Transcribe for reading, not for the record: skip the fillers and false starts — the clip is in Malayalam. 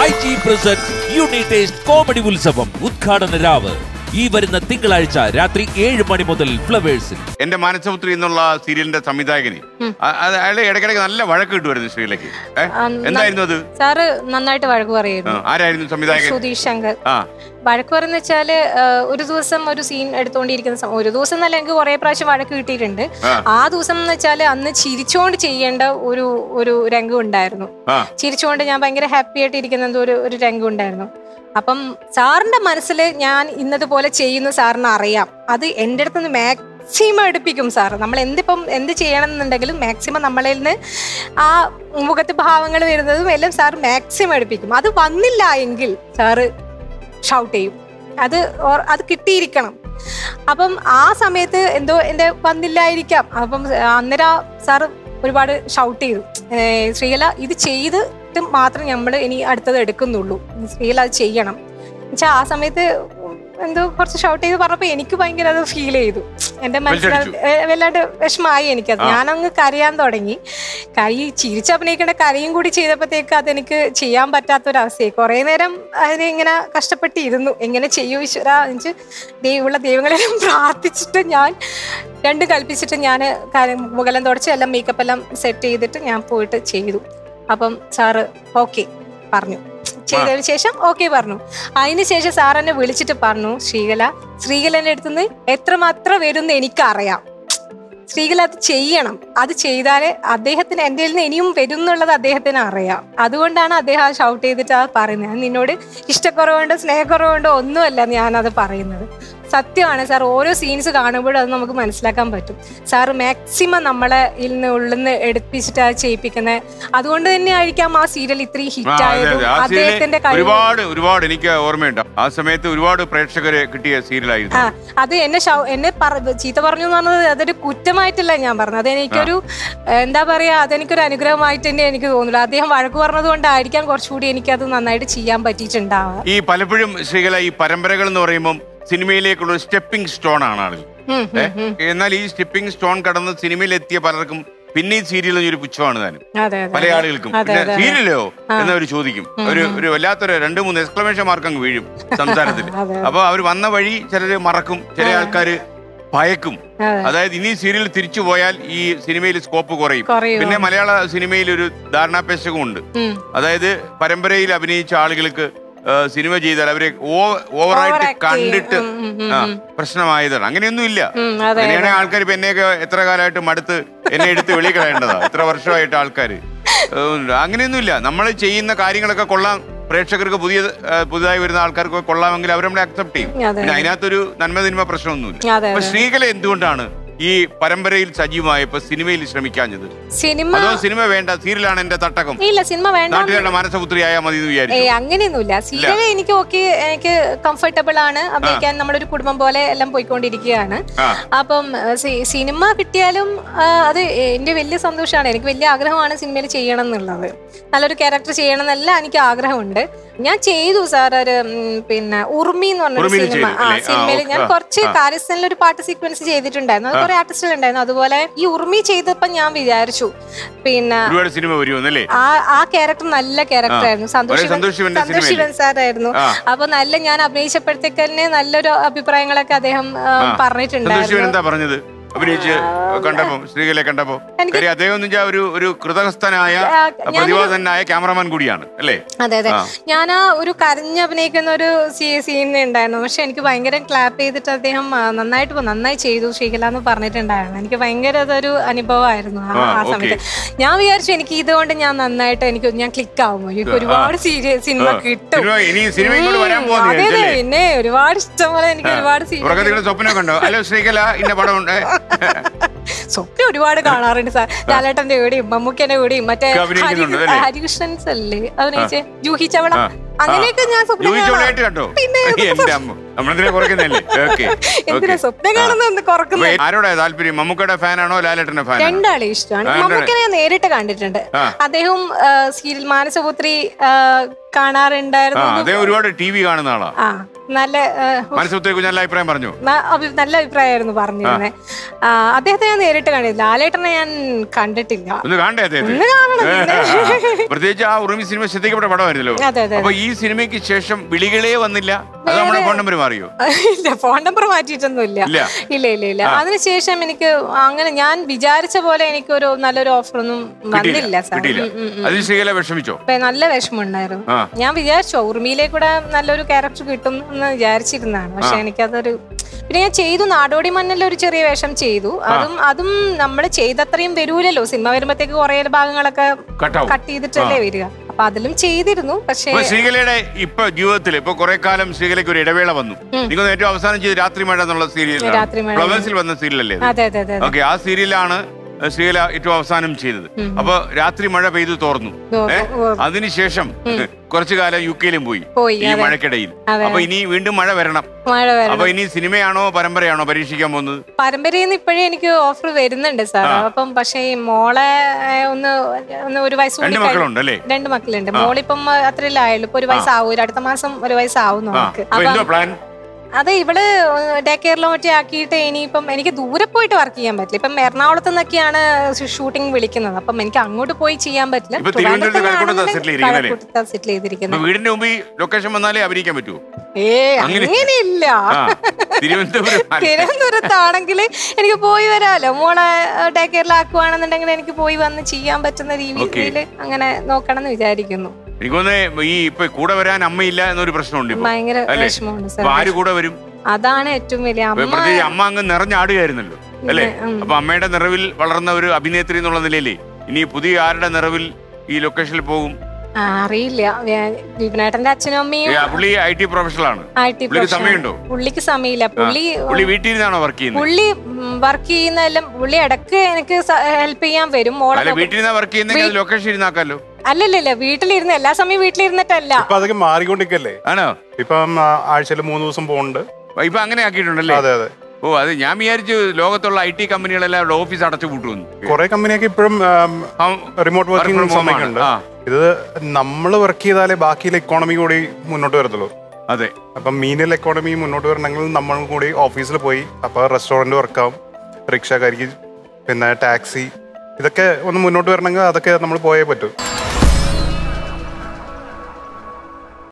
മൈജി പ്രസൻസ് യൂണിറ്റേസ്റ്റ് കോമഡി ഉത്സവം ഉദ്ഘാടന രാവ് ഈ വരുന്ന തിങ്കളാഴ്ച രാത്രി 7 മണി മുതൽ ഫ്ലവേഴ്സിൽ. എന്റെ മാനസപുത്രി എന്നുള്ള സീരിയലിന്റെ സംവിധായകന് അയാളെ ഇടയ്ക്കിടയ്ക്ക് നല്ല വഴക്ക് കിട്ടുമായിരുന്നു ശ്രീലയ്ക്ക്. എന്തായിരുന്നു അത്? സാറ് നന്നായിട്ട് വഴക്ക് പറയുന്നു. ആരായിരുന്നു സംവിധായകൻ? സുധീഷ് ശങ്കർ. വഴക്ക് പറയുന്ന വെച്ചാല് ഒരു ദിവസം ഒരു സീൻ എടുത്തോണ്ടിരിക്കുന്ന ഒരു ദിവസം എന്നല്ല, എനിക്ക് കുറെ പ്രാവശ്യം വഴക്ക് കിട്ടിയിട്ടുണ്ട്. ആ ദിവസം എന്ന് വെച്ചാല് അന്ന് ചിരിച്ചോണ്ട് ചെയ്യേണ്ട ഒരു രംഗം ഉണ്ടായിരുന്നു. ചിരിച്ചോണ്ട് ഞാൻ ഭയങ്കര ഹാപ്പി ആയിട്ട് ഇരിക്കുന്ന ഒരു രംഗം ഉണ്ടായിരുന്നു. അപ്പം സാറിന്റെ മനസ്സിൽ ഞാൻ ഇന്നതുപോലെ ചെയ്യുന്ന സാറിന് അറിയാം. അത് എൻ്റെ അടുത്തുനിന്ന് മാക്സിമം എടുപ്പിക്കും സാറ്. നമ്മൾ എന്ത് ചെയ്യണം എന്നുണ്ടെങ്കിലും മാക്സിമം നമ്മളിൽ നിന്ന് ആ മുഖത്ത് ഭാവങ്ങൾ വരുന്നതും എല്ലാം സാർ മാക്സിമം എടുപ്പിക്കും. അത് വന്നില്ല എങ്കിൽ സാറ് ഷൗട്ട് ചെയ്യും. അത് കിട്ടിയിരിക്കണം. അപ്പം ആ സമയത്ത് എന്തോ എൻ്റെ വന്നില്ലായിരിക്കാം. അപ്പം അന്നേരം സാറ് ഒരുപാട് ഷൗട്ട് ചെയ്തു, ശ്രീകല ഇത് ചെയ്ത് മാത്രം നമ്മൾ ഇനി അടുത്തത് എടുക്കുന്നുള്ളൂ, ശ്രീകല അത് ചെയ്യണം എന്നുവെച്ചാൽ ആ സമയത്ത് എന്തോ കുറച്ച് ഷൗട്ട് ചെയ്ത് പറഞ്ഞപ്പോ എനിക്ക് ഭയങ്കര അത് ഫീൽ ചെയ്തു. എന്റെ മനസ്സിൽ വല്ലാണ്ട് വിഷമായി എനിക്കത്. ഞാനങ്ങ് കരയാൻ തുടങ്ങി. ചിരിച്ച് അഭിനയിക്കേണ്ട കരയും കൂടി ചെയ്തപ്പോഴത്തേക്ക് അതെനിക്ക് ചെയ്യാൻ പറ്റാത്തൊരവസ്ഥയായി. കുറെ നേരം അതിനെ ഇങ്ങനെ കഷ്ടപ്പെട്ടിരുന്നു, എങ്ങനെ ചെയ്യൂ ഈശ്വര എന്ന് ഉള്ള ദൈവങ്ങളെല്ലാം പ്രാർത്ഥിച്ചിട്ട് ഞാൻ രണ്ടും കൽപ്പിച്ചിട്ട് ഞാൻ മുഖലം തുടച്ച് എല്ലാം മേക്കപ്പ് എല്ലാം സെറ്റ് ചെയ്തിട്ട് ഞാൻ പോയിട്ട് ചെയ്തു. അപ്പം സാറ് ഓക്കെ പറഞ്ഞു. ചെയ്തതിനു ശേഷം ഓക്കെ പറഞ്ഞു. അതിനുശേഷം സാർ എന്നെ വിളിച്ചിട്ട് പറഞ്ഞു, ശ്രീകലന്റെ അടുത്തുനിന്ന് എത്രമാത്രം വരുമെന്ന് എനിക്കറിയാം, ശ്രീകല അത് ചെയ്യണം, അത് ചെയ്താലേ അദ്ദേഹത്തിന് എൻ്റെ നിന്ന് ഇനിയും വരും എന്നുള്ളത് അദ്ദേഹത്തിന് അറിയാം. അതുകൊണ്ടാണ് അദ്ദേഹം ആ ഷൗട്ട് ചെയ്തിട്ട് ആ പറയുന്നത്. നിന്നോട് ഇഷ്ടക്കുറവുണ്ടോ സ്നേഹക്കുറവുണ്ടോ ഒന്നുമല്ല ഞാനത് പറയുന്നത്, സത്യമാണ് സാർ. ഓരോ സീൻസ് കാണുമ്പോഴും അത് നമുക്ക് മനസ്സിലാക്കാൻ പറ്റും. സാറ് മാക്സിമം നമ്മളെ ഉള്ളിൽ നിന്ന് എടുപ്പിച്ചിട്ട് അത് ചെയ്യിപ്പിക്കുന്നത്. അതുകൊണ്ട് തന്നെ ആയിരിക്കാം ആ സീരിയൽ ഇത്രയും ഹിറ്റ് ആയതും അദ്ദേഹത്തിന്റെ ഒരുപാട് എനിക്ക് ഓർമ്മയുണ്ട്. ആ സമയത്ത് ഒരുപാട് പ്രേക്ഷകരെ കിട്ടിയ സീരിയലായിരുന്നു. അത് എന്നെ ചീത്ത പറഞ്ഞു എന്ന് പറഞ്ഞത് അതൊരു കുറ്റമായിട്ടല്ല ഞാൻ പറഞ്ഞത്. അതെനിക്കൊരു എന്താ പറയാ, അതെനിക്കൊരു അനുഗ്രഹമായിട്ട് തന്നെ എനിക്ക് തോന്നുന്നു. അദ്ദേഹം വഴക്ക് പറഞ്ഞത് കൊണ്ടായിരിക്കാം കുറച്ചുകൂടി എനിക്കത് നന്നായിട്ട് ചെയ്യാൻ പറ്റിയിട്ടുണ്ടാവുക. ഈ പലപ്പോഴും ശ്രീകല ഈ പരമ്പരകൾ എന്ന് പറയുമ്പോൾ സിനിമയിലേക്കുള്ള സ്റ്റെപ്പിംഗ് സ്റ്റോൺ ആണ് ആളുകൾ. എന്നാൽ ഈ സ്റ്റെപ്പിംഗ് സ്റ്റോൺ കടന്ന് സിനിമയിലെത്തിയ പലർക്കും പിന്നെ ഈ സീരിയൽ ഒരു പുച്ഛമാണ് താനും പല ആളുകൾക്കും. സീരിയലോ എന്നവർ ചോദിക്കും. ഒരു വല്ലാത്തൊരു 2-3 എക്സ്ക്ലമേഷൻ മാർക്ക് അങ്ങ് വീഴും സംസാരത്തിൽ. അപ്പൊ അവർ വന്ന വഴി ചിലര് മറക്കും, ചില ആൾക്കാര് ഭയക്കും. അതായത് ഇനി സീരിയൽ തിരിച്ചു പോയാൽ ഈ സിനിമയിൽ സ്കോപ്പ് കുറയും. പിന്നെ മലയാള സിനിമയിൽ ഒരു ധാരണാപേക്ഷകമുണ്ട്. അതായത് പരമ്പരയിൽ അഭിനയിച്ച ആളുകൾക്ക് സിനിമ ചെയ്താൽ അവരെ ഓവറായിട്ട് കണ്ടിട്ട് പ്രശ്നമായതാണ്. അങ്ങനെയൊന്നും ഇല്ല. അങ്ങനെയാണെങ്കിൽ ആൾക്കാർ ഇപ്പൊ എന്നെയൊക്കെ എത്ര കാലമായിട്ട് മടുത്ത് എന്നെ എടുത്ത് വെളി കളയേണ്ടതാ. എത്ര വർഷമായിട്ട് ആൾക്കാർ അങ്ങനെയൊന്നുമില്ല. നമ്മൾ ചെയ്യുന്ന കാര്യങ്ങളൊക്കെ കൊള്ളാം, പ്രേക്ഷകർക്ക് പുതിയതായി വരുന്ന ആൾക്കാർക്ക് കൊള്ളാമെങ്കിൽ അവർ നമ്മളെ അക്സെപ്റ്റ് ചെയ്യും. പിന്നെ അതിനകത്തൊരു നന്മ തിന്മ പ്രശ്നമൊന്നുമില്ല. അപ്പൊ ശ്രീകല എന്തുകൊണ്ടാണ് ഈ പരമ്പരയിൽ സജീവമായപ്പോ സിനിമയിൽ ശ്രമിക്കാഞ്ഞത്? സിനിമ വേണ്ട, സീരിയലാണ് എന്റെ തട്ടകം, ഇല്ല സിനിമ വേണ്ട, നാട്ടുകാരുടെ മാനസപുത്രിയായാൽ മതി എന്ന് വിചാരിച്ചു? അങ്ങനെയൊന്നുമില്ല. സീരിയൽ എനിക്ക് ഓക്കെ, എനിക്ക് കംഫർട്ടബിൾ ആണ് അഭിനയിക്കാൻ. നമ്മളൊരു കുടുംബം പോലെ എല്ലാം പോയിക്കൊണ്ടിരിക്കുകയാണ്. അപ്പം സിനിമ കിട്ടിയാലും അത് എന്റെ വലിയ സന്തോഷമാണ്. എനിക്ക് വലിയ ആഗ്രഹമാണ് സിനിമയിൽ ചെയ്യണം എന്നുള്ളത്. നല്ലൊരു ക്യാരക്ടർ ചെയ്യണം എന്നല്ല എനിക്ക് ആഗ്രഹമുണ്ട്. ഞാൻ ചെയ്തു സാർ ഒരു പിന്നെ ഉർമി എന്ന് പറഞ്ഞൊരു സിനിമ. സിനിമയിൽ ഞാൻ കുറച്ച് കാര്യസ്ഥനിൽ ഒരു പാട്ട് സീക്വൻസ് ചെയ്തിട്ടുണ്ടായിരുന്നു. അത് കുറെ ആർട്ടിസ്റ്റുകൾ ഉണ്ടായിരുന്നു. അതുപോലെ ഈ ഉർമി ചെയ്തപ്പോ ഞാൻ വിചാരിച്ചു പിന്നെ ആ ക്യാരക്ടർ നല്ല ക്യാരക്ടർ ആയിരുന്നു. സന്തോഷ് ശിവൻ സാർ ആയിരുന്നു. അപ്പൊ നല്ല ഞാൻ അഭിനയിച്ചപ്പോഴത്തേക്ക് തന്നെ നല്ലൊരു അഭിപ്രായങ്ങളൊക്കെ അദ്ദേഹം പറഞ്ഞിട്ടുണ്ടായിരുന്നു. അഭിനയിച്ച് കണ്ടപ്പോ, ശ്രീകലയെ കണ്ടപ്പോ അദ്ദേഹം ഒരു കൃതഹസ്ഥനായ പ്രതിഭാധനായ ക്യാമറമാൻ കൂടിയാണ് അല്ലേ? അതെ അതെ. ഞാൻ ആ ഒരു കരഞ്ഞ് അഭിനയിക്കുന്ന ഒരു സീൻ ഉണ്ടായിരുന്നു. പക്ഷെ എനിക്ക് ഭയങ്കര ക്ലാപ്പ് ചെയ്തിട്ട് അദ്ദേഹം നന്നായി ചെയ്തു ശ്രീകല എന്ന് പറഞ്ഞിട്ടുണ്ടായിരുന്നു. എനിക്ക് ഭയങ്കര അതൊരു അനുഭവമായിരുന്നു ആ സമയത്ത്. ഞാൻ വിചാരിച്ചു എനിക്ക് ഇതുകൊണ്ട് ഞാൻ നന്നായിട്ട് ഞാൻ ക്ലിക്ക് ആവുമോ, എനിക്ക് ഒരുപാട് സിനിമ കിട്ടും. അതെ അതെ, പിന്നെ ഒരുപാട് ഇഷ്ടം പോലെ എനിക്ക് ഒരുപാട് സ്വപ്നം ഒരുപാട് കാണാറുണ്ട് സാർ. ലാലേട്ടന്റെ കൂടെയും മമ്മൂക്കന്റെ കൂടെയും മറ്റേ ഹരികൃഷ്ണൻസ് അല്ലേ അഭിനയിച്ചേ, ജൂഹി ചവള, അങ്ങനെയൊക്കെ ഞാൻ സ്വപ്നം. പിന്നെ നമ്മളെന്തിനാ കുറയ്ക്കുന്നല്ലേ? എന്തിനാ സ്വപ്നം കാണുന്ന കുറക്കുന്നത്? ആരോടാ താല്പര്യം? മമ്മൂക്കയുടെ ഫാനാണോ ലാലേട്ടന്റെ ഫാൻ? രണ്ടാളെ ഇഷ്ടമാണ്. മമ്മൂക്കനെ ഞാൻ നേരിട്ട് കണ്ടിട്ടുണ്ട്. അദ്ദേഹം സീരിയൽ മാനസപുത്രി കാണാറുണ്ടായിരുന്നു. ഒരുപാട് TV കാണുന്ന ആളാ. നല്ല നല്ല അഭിപ്രായം പറഞ്ഞു. നല്ല അഭിപ്രായമായിരുന്നു പറഞ്ഞിരുന്നത്. അദ്ദേഹത്തെ ഞാൻ നേരിട്ട് കണ്ടിട്ടില്ല. ലാലേട്ടനെ ഞാൻ കണ്ടിട്ടില്ല. പ്രത്യേകിച്ച് ആ ഉറുമി സിനിമ ശ്രദ്ധിക്കപ്പെട്ട പടമായിരുന്നല്ലോ. അപ്പൊ ഈ സിനിമയ്ക്ക് ശേഷം വിളികളെ വന്നില്ല. അത് നമ്മുടെ ഫോൺ നമ്പർ മാറിയോ? ഇല്ല, ഫോൺ നമ്പർ മാറ്റിയിട്ടൊന്നുമില്ല. ഇല്ല. അതിനുശേഷം എനിക്ക് അങ്ങനെ ഞാൻ വിചാരിച്ച പോലെ എനിക്കൊരു നല്ലൊരു ഓഫർ ഒന്നും വന്നില്ല സാർ. വിഷമിച്ചോ? നല്ല വിഷമമുണ്ടായിരുന്നു. ഞാൻ വിചാരിച്ചോ ഉറുമിയിലെ കൂടെ നല്ലൊരു ക്യാരക്ടർ കിട്ടും എന്ന് വിചാരിച്ചിരുന്നതാണ്. പക്ഷെ എനിക്കതൊരു പിന്നെ ഞാൻ ചെയ്തു. നാടോടി മണ്ണിൽ ഒരു ചെറിയ വേഷം ചെയ്തു. അതും നമ്മൾ ചെയ്തത്രയും വരൂലല്ലോ. സിനിമ വരുമ്പോഴത്തേക്ക് കുറെ ഭാഗങ്ങളൊക്കെ കട്ട് ചെയ്തിട്ടല്ലേ വരിക. അപ്പൊ അതിലും ചെയ്തിരുന്നു. പക്ഷേ ശ്രീകലയുടെ ഇപ്പൊ ജീവിതത്തിൽ ഇപ്പൊ കുറെ കാലം ശ്രീകലയ്ക്ക് ഒരു ഇടവേള വന്നു. നിങ്ങൾ ഏറ്റവും അവസാനം ചെയ്ത് രാത്രി മഴ എന്നുള്ള സീരിയൽ, ഫ്ലവേഴ്സിൽ വന്ന സീരിയലല്ലേ? ഓക്കെ, ആ സീരിയലാണ് ശ്രീകല ഏറ്റവും അവസാനം ചെയ്തത്. അപ്പൊ രാത്രി മഴ പെയ്തു തോർന്നു. അതിനുശേഷം കുറച്ചു കാലം UK-ലും പോയി ഈ മഴക്കിടയിൽ. അപ്പൊ ഇനി വീണ്ടും മഴ വരണം. അപ്പൊ ഇനി സിനിമയാണോ പരമ്പരയാണോ പരീക്ഷിക്കാൻ പോകുന്നത്? പരമ്പരയിൽ നിന്ന് ഇപ്പോഴേ എനിക്ക് ഓഫർ വരുന്നുണ്ട് സാർ. അപ്പം പക്ഷേ മോളെ ഒന്ന് ഒരു വയസ്സ് 2 മക്കളുണ്ടല്ലേ? 2 മക്കളുണ്ട്. മോളിപ്പം അത്രയല്ലേ ആയുള്ളൂ. ഇപ്പൊ 1 വയസ്സാവും. അടുത്ത മാസം 1 വയസ്സാവും നമുക്ക്. അതെ, ഇവള് ഡേ കെയറിലോ മറ്റേ ആക്കിയിട്ട് ഇനിയിപ്പം എനിക്ക് ദൂരെ പോയിട്ട് വർക്ക് ചെയ്യാൻ പറ്റില്ല. ഇപ്പം എറണാകുളത്ത് നിന്നൊക്കെയാണ് ഷൂട്ടിംഗ് വിളിക്കുന്നത്. അപ്പം എനിക്ക് അങ്ങോട്ട് പോയി ചെയ്യാൻ പറ്റില്ല. സെറ്റിൽ ചെയ്തിരിക്കുന്നത്. വീടിന്റെ മുമ്പിൽ ലൊക്കേഷൻ വന്നാലേ അഭിനയിക്കാൻ പറ്റുമോ? അങ്ങനെയില്ല. തിരുവനന്തപുരത്താണെങ്കിൽ എനിക്ക് പോയി വരാമല്ലോ. മോളെ ഡേ കെയറിലാക്കുവാണെന്നുണ്ടെങ്കിൽ എനിക്ക് പോയി വന്ന് ചെയ്യാൻ പറ്റുന്ന രീതിയിൽ അങ്ങനെ നോക്കണം എന്ന് വിചാരിക്കുന്നു. എനിക്കൊന്ന് ഈ ഇപ്പൊ കൂടെ വരാൻ അമ്മയില്ല എന്നൊരു പ്രശ്നമുണ്ട്. ഭയങ്കര വിഷമമുണ്ട്. ആര് കൂടെ വരും? അതാണ് ഏറ്റവും വലിയ. അമ്മ അങ്ങ് നിറഞ്ഞാടുകയായിരുന്നല്ലോ അല്ലേ? അപ്പൊ അമ്മയുടെ നിറവിൽ വളർന്ന ഒരു അഭിനേത്രി എന്നുള്ള നിലയിലേ ഇനി പുതിയ ആരുടെ നിറവിൽ ഈ ലൊക്കേഷനിൽ പോകും അറിയില്ല. വിപിനേട്ടന്റെ അച്ഛനും അമ്മയും പുള്ളി IT പ്രൊഫഷണലാണ്. സമയമുണ്ടോ? പുള്ളിക്ക് സമയമില്ല. പുള്ളി വീട്ടിൽ നിന്നാണോ വർക്ക് ചെയ്യുന്നത്? പുള്ളി വർക്ക് ചെയ്യുന്നതെല്ലാം പുള്ളി ഇടക്ക് എനിക്ക് ഹെൽപ്പ് ചെയ്യാൻ വരും. മോളെ വീട്ടിൽ നിന്ന് വർക്ക് ചെയ്യുന്ന ലൊക്കേഷൻ ഇരുന്നാക്കാലോ. അല്ലല്ല, വീട്ടിലിരുന്ന് എല്ലാ സമയം വീട്ടിലിരുന്നിട്ടല്ല. അതൊക്കെ മാറിക്കൊണ്ടിരിക്കല്ലേ? ആണോ? ഇപ്പം ആഴ്ചയിൽ 3 ദിവസം പോകുന്നുണ്ട്. ഇപ്പൊ അങ്ങനെ ആക്കിയിട്ടുണ്ടല്ലേ? അതെ അതെ. ഓ, അത് ഞാൻ വിചാരിച്ചു ലോകത്തുള്ള IT കമ്പനികളെല്ലാം ഓഫീസ് അടച്ചു പൂട്ടുന്നു. കുറെ കമ്പനിയൊക്കെ ഇപ്പോഴും റിമോട്ട് വർക്കിംഗ് സമയമുണ്ട്. ഇത് നമ്മൾ വർക്ക് ചെയ്താലേ ബാക്കിയുള്ള ഇക്കോണമി കൂടി മുന്നോട്ട് വരത്തുള്ളൂ. അതെ. അപ്പം മീനിയൽ എക്കോണമി മുന്നോട്ട് വരണമെങ്കിൽ നമ്മൾ കൂടി ഓഫീസിൽ പോയി, അപ്പോൾ റെസ്റ്റോറൻറ്റ് വർക്കാവും, റിക്ഷക്കാർക്ക് പിന്നെ ടാക്സി, ഇതൊക്കെ ഒന്ന് മുന്നോട്ട് വരണമെങ്കിൽ അതൊക്കെ നമ്മൾ പോയേ പറ്റൂ.